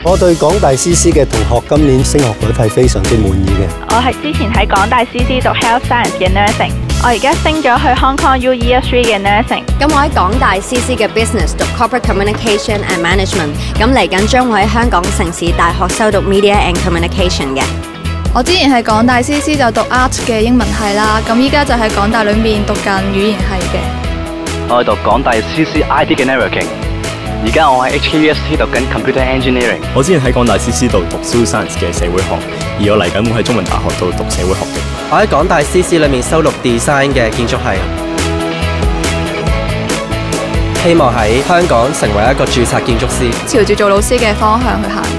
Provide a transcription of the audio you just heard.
我對港大 CC 嘅同學今年升學率係非常之滿意嘅。 我係之前喺港大 CC 讀 Health Science 嘅 Nursing， 我而家升咗去 Hong Kong U Year 3嘅 Nursing。 咁我喺港大 CC 嘅 Business 讀 Corporate Communication and Management， 咁嚟緊將會喺香港城市大學修讀 Media and Communication 嘅。 我之前喺港大 CC 就讀 Art 嘅英文系啦，咁依家就喺港大裏面讀緊語言系嘅。 我係讀港大 CC IT 嘅 Networking， 而家我喺 HKUST 讀緊 Computer Engineering。 我之前喺港大 CC 度讀 Social Science 嘅社會學，而我嚟緊會喺中文大學度讀社會學嘅。 我喺港大 CC 裏面修讀 Design 嘅建築系，希望喺香港成為一個註冊建築師， 朝住做老師嘅方向去行。